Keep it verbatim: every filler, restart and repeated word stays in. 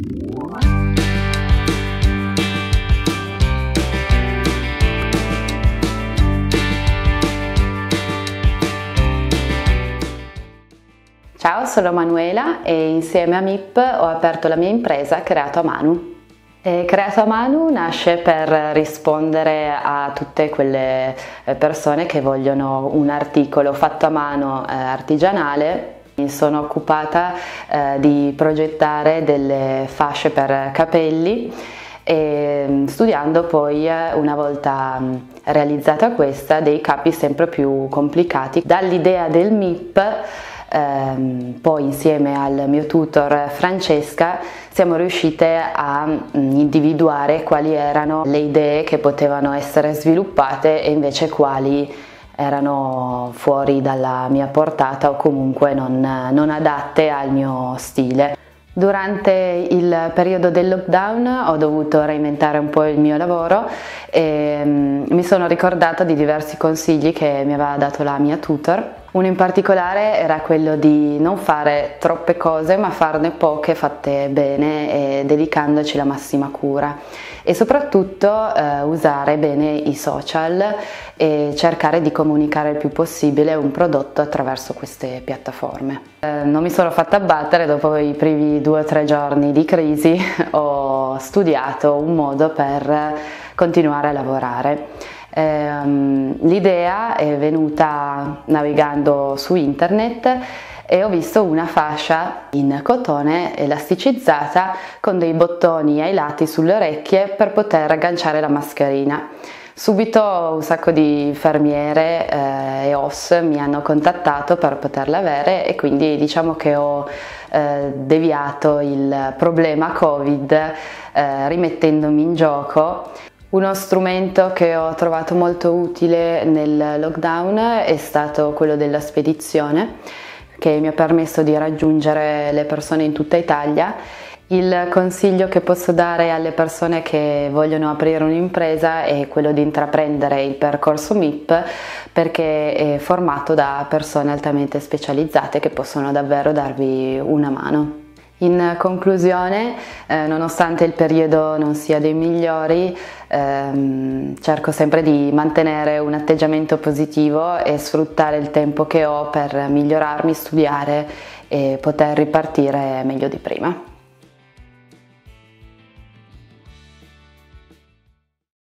Ciao, sono Manuela e insieme a M I P ho aperto la mia impresa Creato a Manu. E Creato a Manu nasce per rispondere a tutte quelle persone che vogliono un articolo fatto a mano eh, artigianale. Mi sono occupata eh, di progettare delle fasce per capelli e studiando poi, una volta realizzata questa, dei capi sempre più complicati. Dall'idea del M I P, ehm, poi insieme al mio tutor Francesca siamo riuscite a individuare quali erano le idee che potevano essere sviluppate e invece quali erano fuori dalla mia portata o comunque non, non adatte al mio stile. Durante il periodo del lockdown ho dovuto reinventare un po' il mio lavoro e mi sono ricordata di diversi consigli che mi aveva dato la mia tutor. Uno in particolare era quello di non fare troppe cose ma farne poche fatte bene e dedicandoci la massima cura, e soprattutto eh, usare bene i social e cercare di comunicare il più possibile un prodotto attraverso queste piattaforme. Eh, non mi sono fatta abbattere. Dopo i primi due o tre giorni di crisi ho studiato un modo per continuare a lavorare. L'idea è venuta navigando su internet e ho visto una fascia in cotone elasticicizzata con dei bottoni ai lati sulle orecchie per poter agganciare la mascherina. Subito un sacco di infermiere eh, e O S mi hanno contattato per poterla avere, e quindi diciamo che ho eh, deviato il problema Covid eh, rimettendomi in gioco. Uno strumento che ho trovato molto utile nel lockdown è stato quello della spedizione, che mi ha permesso di raggiungere le persone in tutta Italia. Il consiglio che posso dare alle persone che vogliono aprire un'impresa è quello di intraprendere il percorso M I P, perché è formato da persone altamente specializzate che possono davvero darvi una mano. In conclusione, eh, nonostante il periodo non sia dei migliori, ehm, cerco sempre di mantenere un atteggiamento positivo e sfruttare il tempo che ho per migliorarmi, studiare e poter ripartire meglio di prima.